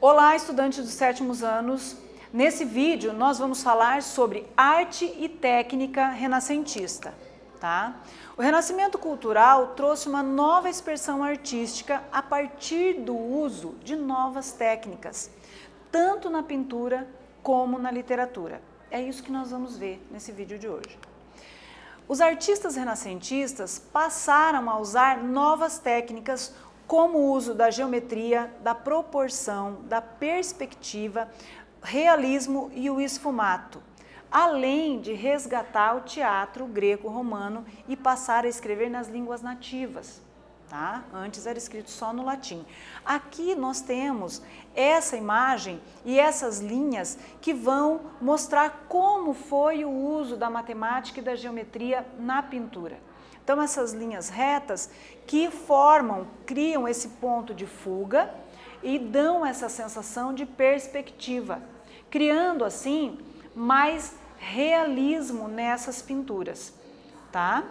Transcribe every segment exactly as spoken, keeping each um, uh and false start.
Olá, estudantes dos sétimos anos. Nesse vídeo nós vamos falar sobre arte e técnica renascentista, tá? O Renascimento cultural trouxe uma nova expressão artística a partir do uso de novas técnicas, tanto na pintura como na literatura. É isso que nós vamos ver nesse vídeo de hoje. Os artistas renascentistas passaram a usar novas técnicas como o uso da geometria, da proporção, da perspectiva, realismo e o esfumato, além de resgatar o teatro greco-romano e passar a escrever nas línguas nativas, tá? Antes era escrito só no latim. Aqui nós temos essa imagem e essas linhas que vão mostrar como foi o uso da matemática e da geometria na pintura. Então, essas linhas retas que formam, criam esse ponto de fuga e dão essa sensação de perspectiva, criando assim mais realismo nessas pinturas, tá?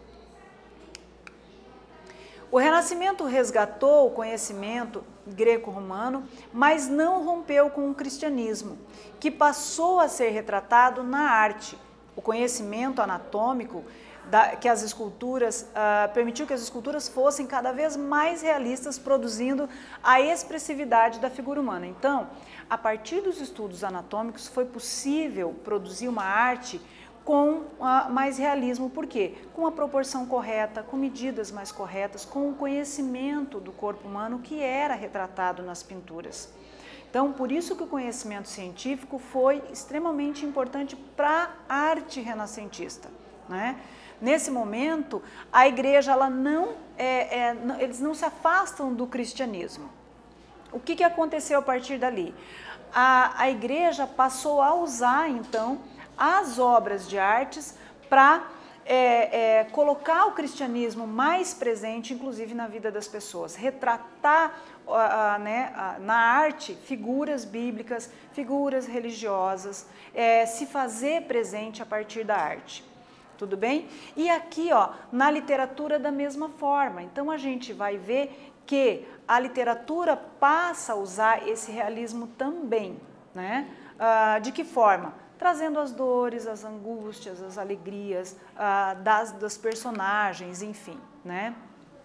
O Renascimento resgatou o conhecimento greco-romano, mas não rompeu com o cristianismo, que passou a ser retratado na arte. O conhecimento anatômico Da, que as esculturas, uh, permitiu que as esculturas fossem cada vez mais realistas, produzindo a expressividade da figura humana. Então, a partir dos estudos anatômicos, foi possível produzir uma arte com uh, mais realismo. Por quê? Com a proporção correta, com medidas mais corretas, com o conhecimento do corpo humano que era retratado nas pinturas. Então, por isso que o conhecimento científico foi extremamente importante para a arte renascentista, né? Nesse momento, a igreja, ela não, é, é, eles não se afastam do cristianismo. O que, que aconteceu a partir dali? A, a igreja passou a usar, então, as obras de artes para é, é, colocar o cristianismo mais presente, inclusive na vida das pessoas. Retratar a, a, né, a, na arte figuras bíblicas, figuras religiosas, é, se fazer presente a partir da arte. Tudo bem? E aqui, ó, na literatura da mesma forma. Então, a gente vai ver que a literatura passa a usar esse realismo também, né? Ah, de que forma? Trazendo as dores, as angústias, as alegrias ah, das, das personagens, enfim, né?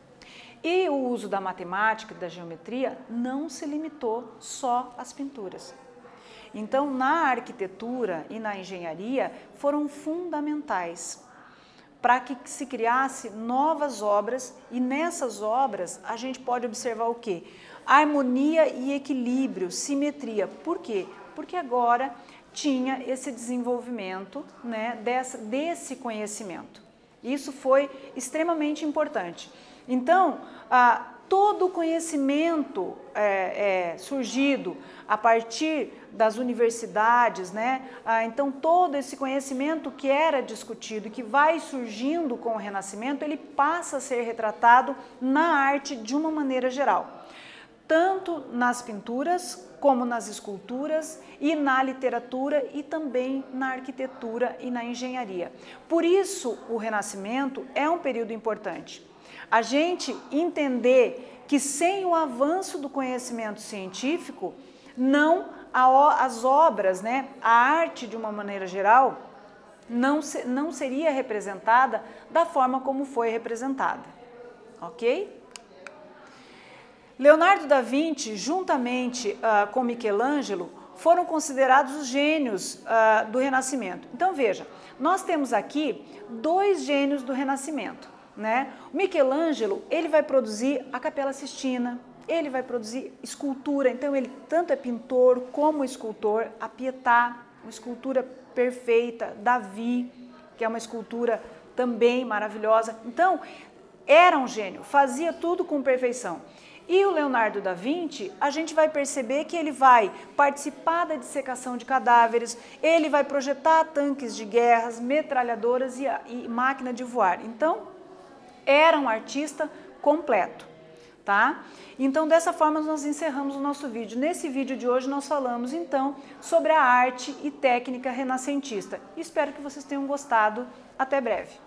E o uso da matemática e da geometria não se limitou só às pinturas. Então, na arquitetura e na engenharia foram fundamentais para que se criasse novas obras, e nessas obras a gente pode observar o quê? Harmonia e equilíbrio, simetria. Por quê? Porque agora tinha esse desenvolvimento, né, dessa, desse conhecimento. Isso foi extremamente importante. Então, a todo o conhecimento é, é, surgido a partir das universidades, né? Ah, então todo esse conhecimento que era discutido e que vai surgindo com o Renascimento, ele passa a ser retratado na arte de uma maneira geral, tanto nas pinturas como nas esculturas e na literatura e também na arquitetura e na engenharia. Por isso o Renascimento é um período importante. A gente entender que sem o avanço do conhecimento científico, não a, as obras, né, a arte de uma maneira geral, não, se, não seria representada da forma como foi representada, ok? Leonardo da Vinci, juntamente uh, com Michelangelo, foram considerados os gênios uh, do Renascimento. Então veja, nós temos aqui dois gênios do Renascimento. Né? O Michelangelo, ele vai produzir a Capela Sistina, ele vai produzir escultura, então ele tanto é pintor como escultor, a Pietà, uma escultura perfeita, Davi, que é uma escultura também maravilhosa. Então, era um gênio, fazia tudo com perfeição. E o Leonardo da Vinci, a gente vai perceber que ele vai participar da dissecação de cadáveres, ele vai projetar tanques de guerras, metralhadoras e, e máquina de voar. Então, era um artista completo, tá? Então, dessa forma, nós encerramos o nosso vídeo. Nesse vídeo de hoje, nós falamos, então, sobre a arte e técnica renascentista. Espero que vocês tenham gostado. Até breve.